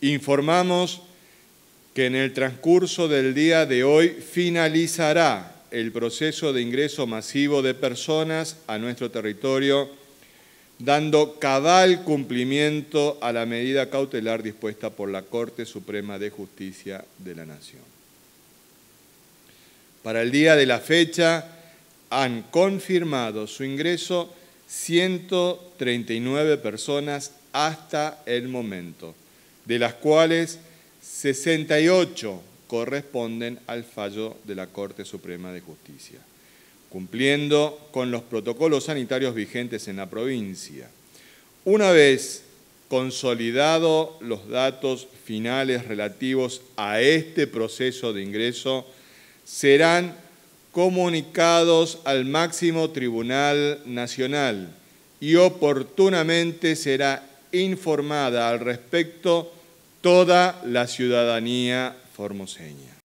Informamos que en el transcurso del día de hoy finalizará el proceso de ingreso masivo de personas a nuestro territorio, dando cabal cumplimiento a la medida cautelar dispuesta por la Corte Suprema de Justicia de la Nación. Para el día de la fecha han confirmado su ingreso 139 personas hasta el momento, de las cuales 68 corresponden al fallo de la Corte Suprema de Justicia, cumpliendo con los protocolos sanitarios vigentes en la provincia. Una vez consolidados los datos finales relativos a este proceso de ingreso, serán comunicados al máximo Tribunal Nacional y oportunamente será informada al respecto toda la ciudadanía formoseña.